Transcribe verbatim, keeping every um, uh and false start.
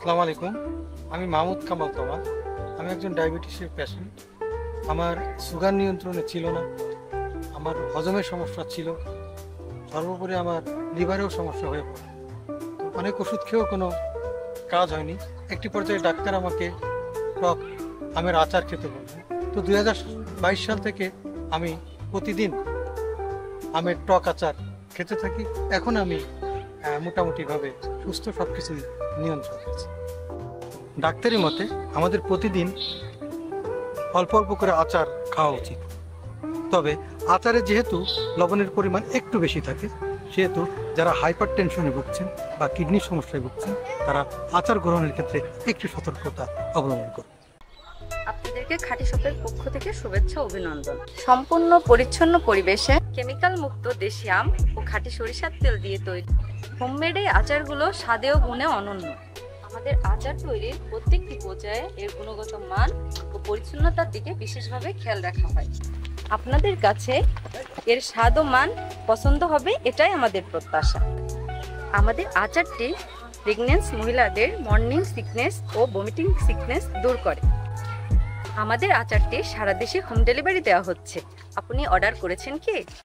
আসসালামু আলাইকুম। আমি মাহমুদ কামাল তমা। আমি একজন ডায়াবেটিসের পেশেন্ট। আমার সুগার নিয়ন্ত্রণে ছিল না, আমার হজমের সমস্যা ছিল, সর্বোপরি আমার লিভারেও সমস্যা হয়ে পড়ে। তো অনেক ওষুধ খেয়েও কোনো কাজ হয়নি। একটি পর্যায়ে ডাক্তার আমাকে টক আমের আচার খেতে বললেন। তো দুই হাজার বাইশ সাল থেকে আমি প্রতিদিন আমের টক আচার খেতে থাকি। এখন আমি আহ, মোটামুটিভাবে সুস্থ, সব কিছু নিয়ন্ত্রণ আছে। ডাক্তারি মতে আমাদের প্রতিদিন অল্প অল্প করে আচার খাওয়া উচিত। তবে আচারে যেহেতু লবণের পরিমাণ একটু বেশি থাকে, সেহেতু যারা হাইপার টেনশনে ভুগছেন বা কিডনির সমস্যায় ভুগছেন, তারা আচার গ্রহণের ক্ষেত্রে একটু সতর্কতা অবলম্বন করুন। আপনাদেরকে খাঁটি শপের পক্ষ থেকে শুভেচ্ছা অভিনন্দন। সম্পূর্ণ পরিচ্ছন্ন পরিবেশে কেমিক্যাল মুক্ত দেশি আম ও খাঁটি সরিষার তেল দিয়ে তৈরি হোমমেড এই আচারগুলো স্বাদে ও গুণে অনন্য। আমাদের আচার তৈরির প্রত্যেকটি পর্যায়ে এর গুণগত মান ও পরিচ্ছন্নতার দিকে বিশেষভাবে খেয়াল রাখা হয়। আপনাদের কাছে এর স্বাদ ও মান পছন্দ হবে, এটাই আমাদের প্রত্যাশা। আমাদের আচারটি প্রেগন্যান্ট মহিলাদের মর্নিং সিকনেস ও ভমিটিং সিকনেস দূর করে। আমাদের আচারটি সারা দেশে হোম ডেলিভারি দেওয়া হচ্ছে। আপনি অর্ডার করেছেন কি?